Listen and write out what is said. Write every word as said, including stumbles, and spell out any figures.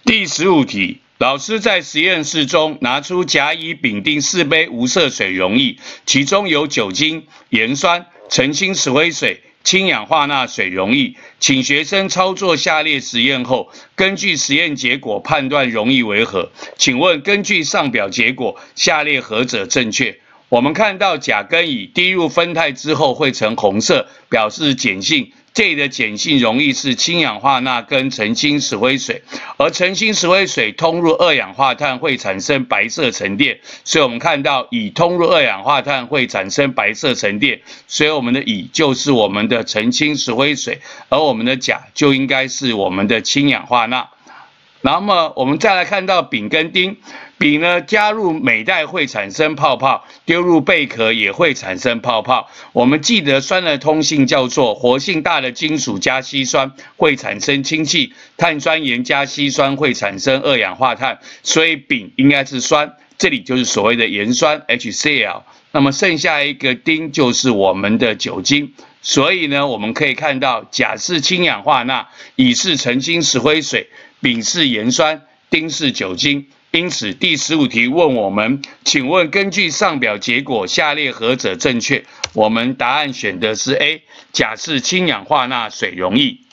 第十五题，老师在实验室中拿出甲、乙、丙、丁四杯无色水溶液，其中有酒精、盐酸、澄清石灰水、氢氧化钠水溶液，请学生操作下列实验后，根据实验结果判断溶液为何？请问根据上表结果，下列何者正确？我们看到甲跟乙滴入酚酞之后会呈红色，表示碱性。这里的碱性溶液是氢氧化钠跟澄清石灰水，而澄清石灰水通入二氧化碳会产生白色沉淀，所以我们看到乙通入二氧化碳会产生白色沉淀，所以我们的乙就是我们的澄清石灰水，而我们的甲就应该是我们的氢氧化钠。那么我们再来看到丙跟丁，丙呢加入镁带会产生泡泡，丢入贝壳也会产生泡泡。我们记得酸的通性叫做活性大的金属加稀酸会产生氢气，碳酸盐加稀酸会产生二氧化碳，所以丙应该是酸，这里就是所谓的盐酸 H C L。那么剩下一个丁就是我们的酒精。所以呢，我们可以看到甲是氢氧化钠，乙是澄清石灰水，丙是盐酸，丁是酒精。因此，第十五题问我们，请问根据上表结果，下列何者正确？我们答案选的是 A， 甲是氢氧化钠水溶液。